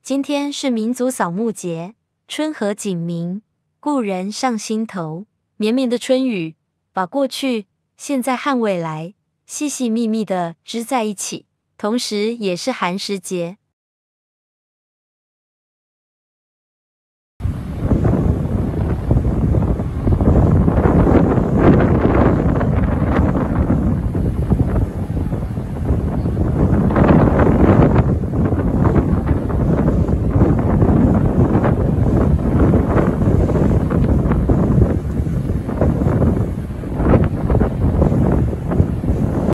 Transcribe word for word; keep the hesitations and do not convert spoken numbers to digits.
今天是民族扫墓节，春和景明，故人上心头。绵绵的春雨，把过去、现在和未来细细密密地织在一起，同时也是寒食节。